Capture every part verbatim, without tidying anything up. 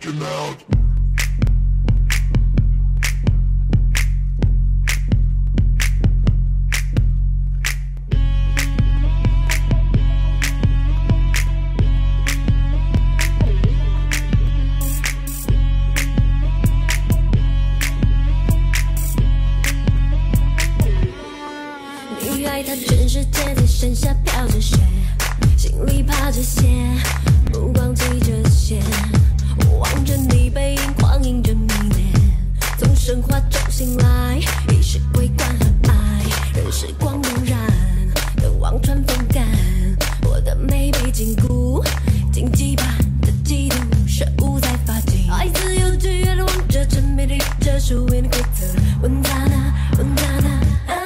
working out. 你爱他，全世界在身下飘着雪，心里爬着血，目光记着线，我望着你背影，光影着迷恋，从神话中醒来，已是桂冠和爱，任时光荏苒，等望穿风干，我的美被禁锢，荆棘般的嫉妒，射无在发际，爱自由剧院望着沉迷里，这输赢的规则，问他呢，问他呢。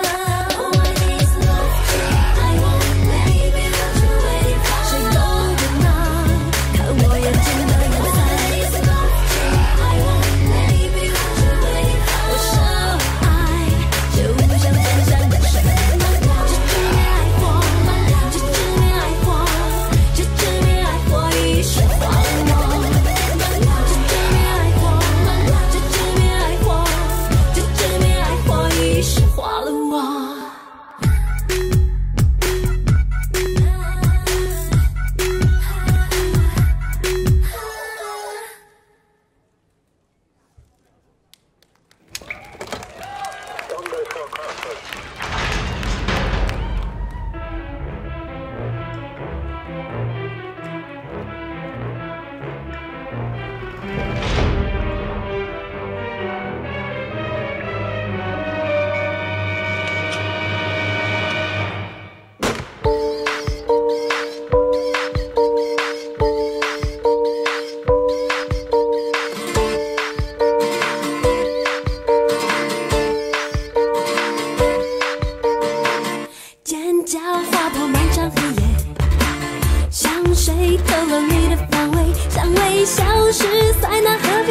叫划破漫长黑夜，香水透露你的方位，香味消失在那河。